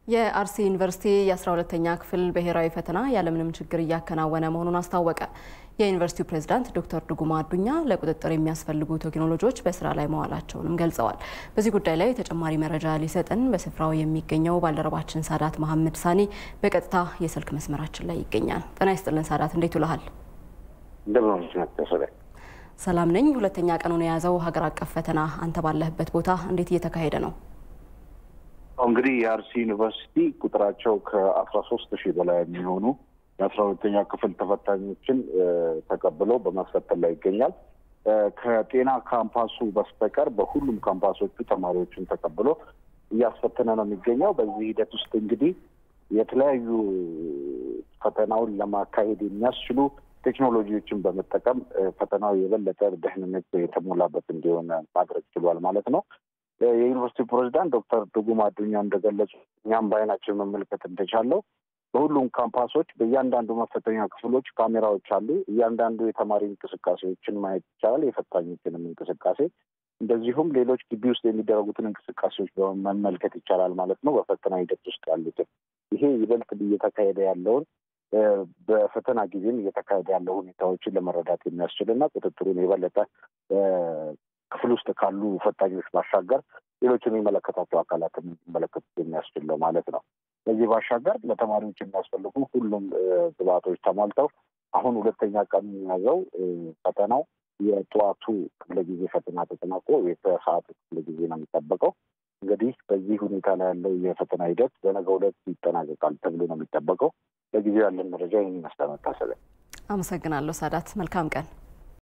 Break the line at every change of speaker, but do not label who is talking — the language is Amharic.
የአርሲ ዩኒቨርሲቲ የ12ኛ ክፍል ብሔራዊ ፈተና ያለምንም ችግር እያከናወነ መሆኑን አስታወቀ። የዩኒቨርሲቲው ፕሬዝዳንት ዶክተር ዱጉማ አዱኛ ለቁጥጥር የሚያስፈልጉ ቴክኖሎጂዎች በስራ ላይ መዋላቸውንም ገልጸዋል። በዚህ ጉዳይ ላይ ተጨማሪ መረጃ ሊሰጠን በስፍራው የሚገኘው ባልደረባችን ሳዳት መሐመድ ሳኒ በቀጥታ የስልክ መስመራችን ላይ ይገኛል። ጤና ይስጥልን ሳዳት፣ እንዴት ውለሃል? ሰላም ነኝ። ሁለተኛ ቀኑን የያዘው ሀገር አቀፍ ፈተና አንተ ባለህበት ቦታ እንዴት እየተካሄደ ነው?
እንግዲህ የአርሲ ዩኒቨርሲቲ ቁጥራቸው ከ13000 በላይ የሚሆኑ የ12ኛ ክፍል ተፈታኞችን ተቀብለው በማስፈተን ላይ ይገኛል። ከጤና ካምፓሱ በስተቀር በሁሉም ካምፓሶቹ ተማሪዎችን ተቀብሎ እያስፈተነ ነው የሚገኘው። በዚህ ሂደት ውስጥ እንግዲህ የተለያዩ ፈተናውን ለማካሄድ የሚያስችሉ ቴክኖሎጂዎችን በመጠቀም ፈተናው የበለጠ ደህንነት የተሞላበት እንዲሆን ማድረግ ችሏል ማለት ነው። የዩኒቨርሲቲ ፕሬዝዳንት ዶክተር ዱጉማ አዱኛ እንደገለጹ እኛም በአይናችን መመልከት እንደቻለው በሁሉም ካምፓሶች በእያንዳንዱ መፈተኛ ክፍሎች ካሜራዎች አሉ። እያንዳንዱ የተማሪ እንቅስቃሴዎችን ማየት ይቻላል፣ የፈታኞችንም እንቅስቃሴ እንደዚሁም ሌሎች ግቢ ውስጥ የሚደረጉትን እንቅስቃሴዎች መመልከት ይቻላል ማለት ነው። በፈተና ሂደት ውስጥ ያሉትን ይሄ ይበልጥ እየተካሄደ ያለውን በፈተና ጊዜም እየተካሄደ ያለው ሁኔታዎችን ለመረዳት የሚያስችልና ቁጥጥሩን የበለጠ ክፍል ውስጥ ካሉ ፈታኞች ባሻገር ሌሎች የሚመለከታቸው አካላትን እንዲመለከቱ የሚያስችል ነው ማለት ነው። በዚህ ባሻገር ለተማሪዎች የሚያስፈልጉ ሁሉም ግብዓቶች ተሟልተው አሁን ሁለተኛ ቀን የያዘው ፈተናው የጠዋቱ ክፍለ ጊዜ ፈተና ተጠናቆ የሰዓቱ ክፍለ ጊዜ ነው የሚጠበቀው። እንግዲህ በዚህ ሁኔታ ላይ ያለው የፈተና ሂደት በነገው ዕለት ይጠናቀቃል ተብሎ ነው የሚጠበቀው። ለጊዜው ያለን መረጃ ይህን ይመስላል።
አመሰግናለሁ ሳዳት፣ መልካም ቀን።